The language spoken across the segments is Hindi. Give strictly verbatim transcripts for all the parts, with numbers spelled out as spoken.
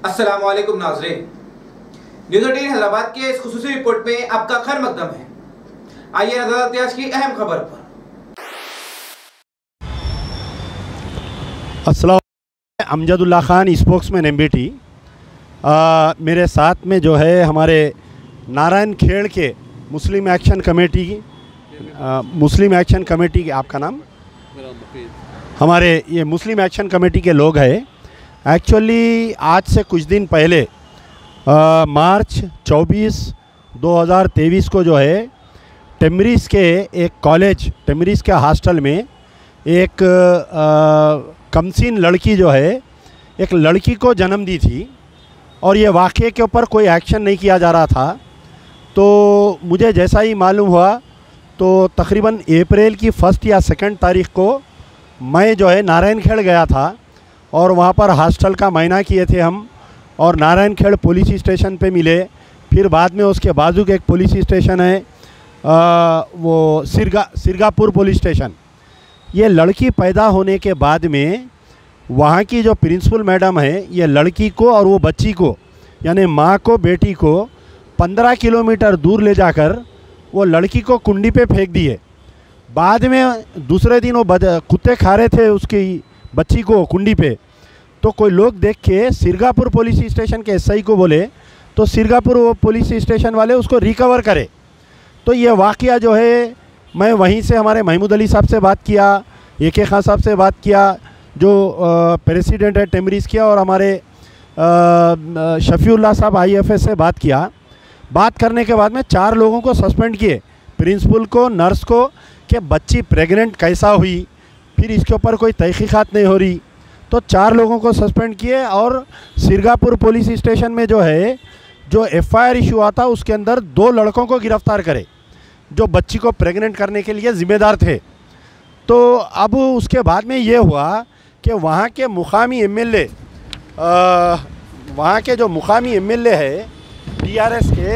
अस्सलाम वालेकुम नाज़रीन, न्यूज़ एटीन हैदराबाद के इस खुसूसी रिपोर्ट में आपका खैर मकदम है। आइए नजर डालते हैं आज की अहम खबर पर। अस्सलाम, अमजदुल्ला खान, स्पोक्समैन एमबीटी। मेरे साथ में जो है हमारे नारायण खेड़ के मुस्लिम एक्शन कमेटी की मुस्लिम एक्शन कमेटी के आपका नाम हमारे ये मुस्लिम एक्शन कमेटी के लोग हैं। एक्चुअली आज से कुछ दिन पहले आ, मार्च चौबीस दो हज़ार तेईस को जो है टेमरीज के एक कॉलेज टेमरीज के हॉस्टल में एक आ, कमसीन लड़की जो है एक लड़की को जन्म दी थी और ये वाक़ये के ऊपर कोई एक्शन नहीं किया जा रहा था। तो मुझे जैसा ही मालूम हुआ तो तकरीबन अप्रैल की फ़र्स्ट या सेकंड तारीख़ को मैं जो है नारायण खेड़ गया था और वहाँ पर हॉस्टल का मायना किए थे हम, और नारायण खेड़ पुलिस स्टेशन पे मिले। फिर बाद में उसके बाजू के एक पुलिस स्टेशन है आ, वो सिरगा सिरगापुर पुलिस स्टेशन। ये लड़की पैदा होने के बाद में वहाँ की जो प्रिंसिपल मैडम है ये लड़की को और वो बच्ची को यानी माँ को बेटी को पंद्रह किलोमीटर दूर ले जाकर वो लड़की को कुंडी पे फेंक दिए। बाद में दूसरे दिन वो कुत्ते खा रहे थे उसकी बच्ची को कुंडी पे, तो कोई लोग देख के सिरगापुर पुलिस स्टेशन के एसआई को बोले, तो सिरगापुर वो पुलिस स्टेशन वाले उसको रिकवर करे। तो ये वाक़या जो है मैं वहीं से हमारे महमूद अली साहब से बात किया, ए के खान साहब से बात किया जो प्रेसिडेंट है टेमरीज किया, और हमारे शफीउल्लाह साहब आई एफ एस से बात किया। बात करने के बाद में चार लोगों को सस्पेंड किए, प्रिंसिपल को, नर्स को, कि बच्ची प्रेग्नेंट कैसा हुई, फिर इसके ऊपर कोई तहकीकात नहीं हो रही। तो चार लोगों को सस्पेंड किए और सिरगापुर पुलिस स्टेशन में जो है जो एफ आई आर इशू हुआ था उसके अंदर दो लड़कों को गिरफ़्तार करे जो बच्ची को प्रेग्नेंट करने के लिए ज़िम्मेदार थे। तो अब उसके बाद में ये हुआ कि वहाँ के मुकामी एम एल ए वहाँ के जो मुकामी एम एल ए है टी आर एस के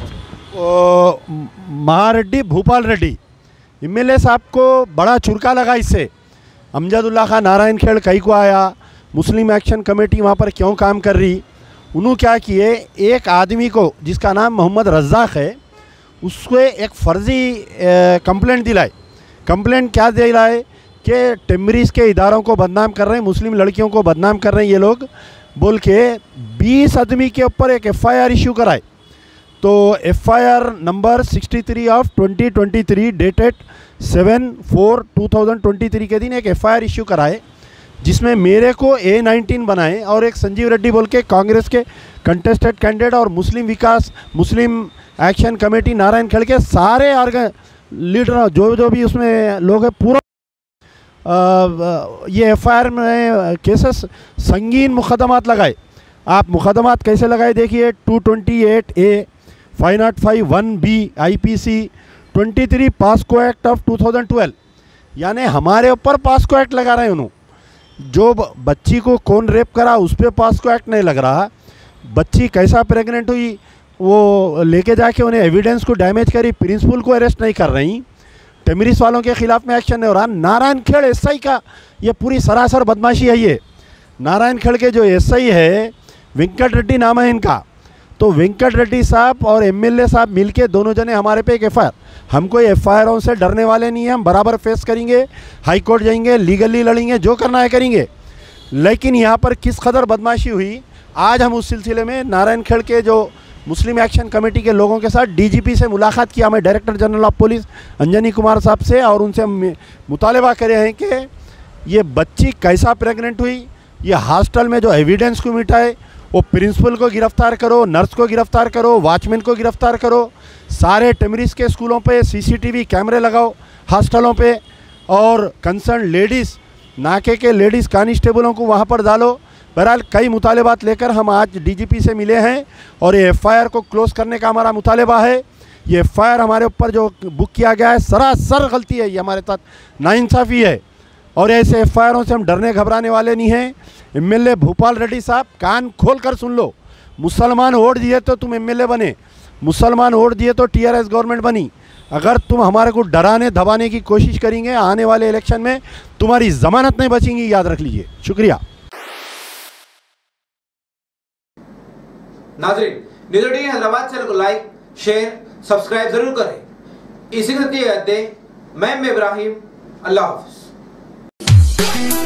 Mahareddy Bhupal Reddy M L A साहब को बड़ा चुरका लगा इससे। अमजदुल्ला खान नारायण खेड़ कहीं को आया, मुस्लिम एक्शन कमेटी वहाँ पर क्यों काम कर रही। उन्होंने क्या किए, एक आदमी को जिसका नाम मोहम्मद रज़ाक है उसको एक फ़र्ज़ी कंप्लेंट दिलाए। कंप्लेंट क्या दिलाए कि टेमरीज के इदारों को बदनाम कर रहे हैं, मुस्लिम लड़कियों को बदनाम कर रहे हैं ये लोग बोल के बीस आदमी के ऊपर एक एफ आई आर इशू कराए। तो F I R number sixty three of twenty twenty three dated seven four two thousand twenty three के दिन एक एफ आई आर इशू कराए जिसमें मेरे को ए नाइनटीन बनाए और एक संजीव रेड्डी बोल के कांग्रेस के कंटेस्टेड कैंडिडेट और Muslim Vikas Muslim action committee Narayankhed के सारे आर्गन लीडर जो जो भी उसमें लोग हैं पूरा आ, ये एफ आई आर में केसेस संगीन मुकदमात लगाए। आप मुकदमात कैसे लगाए देखिए, two twenty eight A five nought five one B I P C twenty three POCSO act of two thousand twelve, यानी हमारे ऊपर पास्को एक्ट लगा रहे हैं उन्होंने। जो बच्ची को कौन रेप करा उस पर पास्को एक्ट नहीं लग रहा, बच्ची कैसा प्रेग्नेंट हुई वो लेके जाके उन्हें एविडेंस को डैमेज करी, प्रिंसिपल को अरेस्ट नहीं कर रही, टेमरीज वालों के खिलाफ में एक्शन नहीं हो रहा। नारायण खेड़ एस आई का ये पूरी सरासर बदमाशी है। ये नारायण खेड़ के जो एस आई है वेंकट रेड्डी नाम है इनका, तो वेंकट रेड्डी साहब और एम एल ए साहब मिलके दोनों जने हमारे पे एक एफ आई आर, हम कोई एफ आई आरों से डरने वाले नहीं हैं, हम बराबर फेस करेंगे, हाई कोर्ट जाएंगे, लीगली लड़ेंगे, जो करना है करेंगे। लेकिन यहाँ पर किस कदर बदमाशी हुई, आज हम उस सिलसिले में नारायण खेड़ के जो मुस्लिम एक्शन कमेटी के लोगों के साथ डी जी पी से मुलाकात किया, मैं director general of police Anjani Kumar साहब से, और उनसे मुतालबा करे हैं कि ये बच्ची कैसा प्रेग्नेंट हुई, ये हॉस्टल में जो एविडेंस को मिटाए, वो प्रिंसिपल को गिरफ़्तार करो, नर्स को गिरफ़्तार करो, वॉचमैन को गिरफ़्तार करो, सारे टेमरीज के स्कूलों पे सीसीटीवी कैमरे लगाओ हॉस्टलों पे, और कंसर्न लेडीज़ नाके के लेडीज़ कांस्टेबलों को वहाँ पर डालो। बहरहाल कई मुतालबात लेकर हम आज डीजीपी से मिले हैं और ये एफ आई आर को क्लोज़ करने का हमारा मुतालबा है। ये एफ आई आर हमारे ऊपर जो बुक किया गया है सरासर गलती है, ये हमारे साथ नाइंसाफ़ी है और ऐसे एफ आई आरों से हम डरने घबराने वाले नहीं हैं। M L A Bhupal Reddy साहब कान खोल कर सुन लो, मुसलमान वोट दिए तो तुम एम एल ए बने, मुसलमान वोट दिए तो टी आर एस गवर्नमेंट बनी। अगर तुम हमारे को डराने दबाने की कोशिश करेंगे आने वाले इलेक्शन में तुम्हारी ज़मानत नहीं बचेंगी, याद रख लीजिए। शुक्रिया। नाजरीन, न्यूज़ एटीन हैदराबाद चैनल को लाइक, शेयर, सब्सक्राइब जरूर करें। इसी के साथ मैं इब्राहिम, अल्लाह हाफ़िज़।